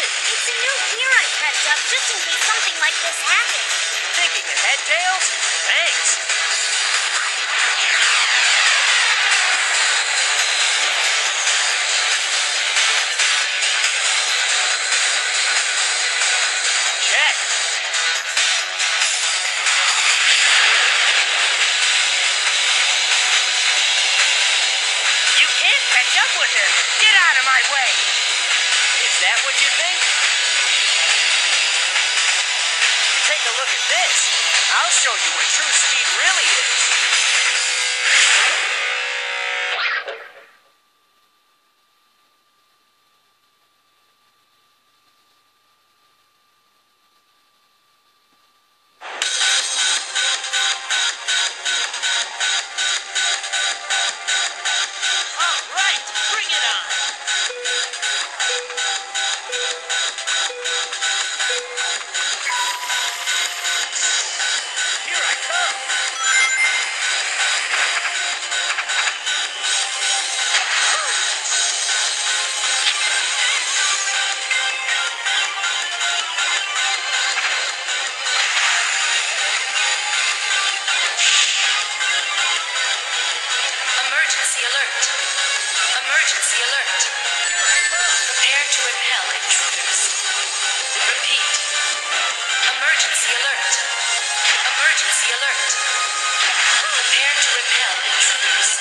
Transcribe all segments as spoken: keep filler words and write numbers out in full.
It's a new gear I prepped up just in case something like this happens. Thinking ahead, Tails? Thanks. Check. You can't catch up with him. Get out of my way. Is that what you think? Take a look at this. I'll show you what true speed really is. All right, bring it on. Here I come. Emergency alert. Emergency alert. Prepare to repel intruders. Repeat. Emergency alert. Emergency alert. Prepare to repel intruders.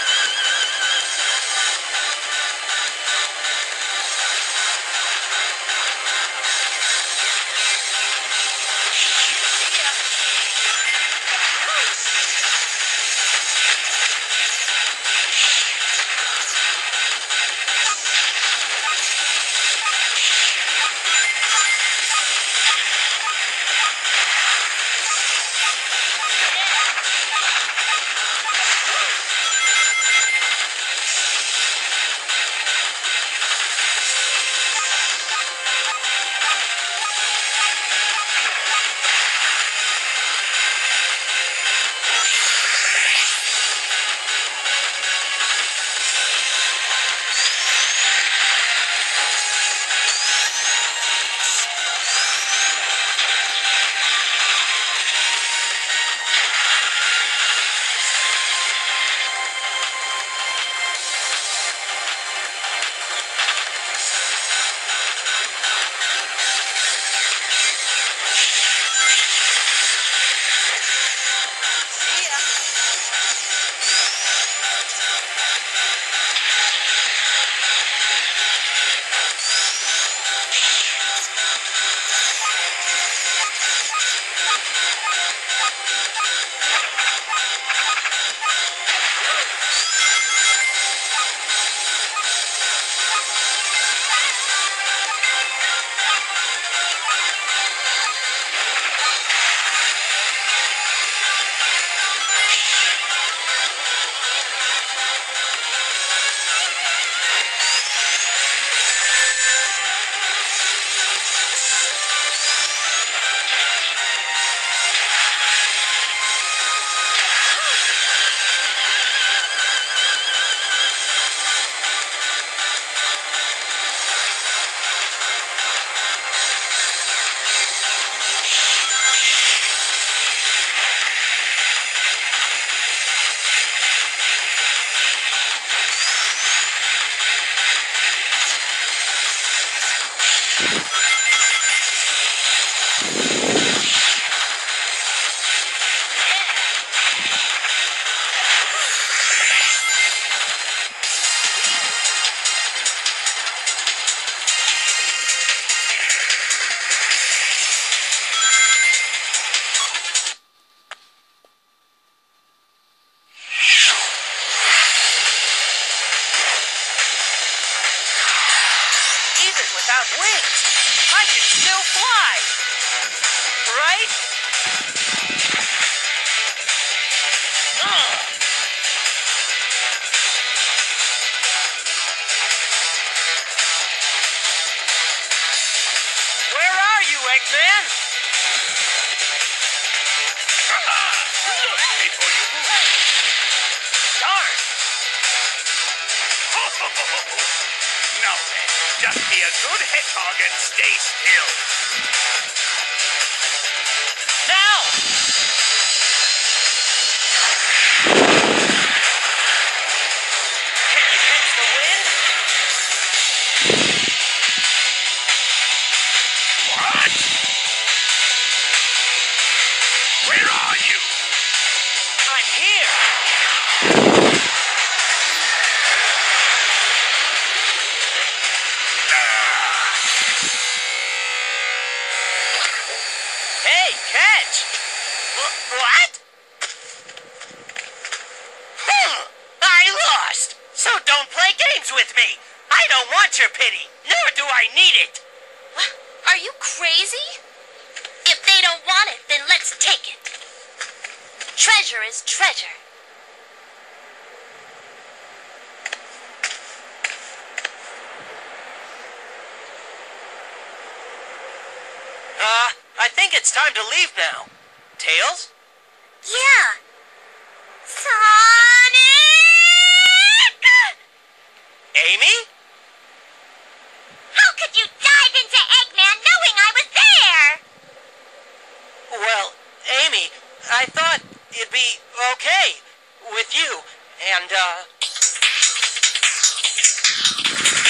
Even without wings, I can still fly. Right? Ugh. Where are you, Eggman? Look before you move. Darn! Now then, Just be a good hedgehog and stay still. Now! Can you catch the wind? What? Where are you? I'm here! Hey, catch! Wh- what? Hmm, I lost! So don't play games with me! I don't want your pity, nor do I need it! What? Are you crazy? If they don't want it, then let's take it. Treasure is treasure. Uh, I think it's time to leave now. Tails? Yeah. Sonic! Amy? How could you dive into Eggman knowing I was there? Well, Amy, I thought it'd be okay with you, and, uh...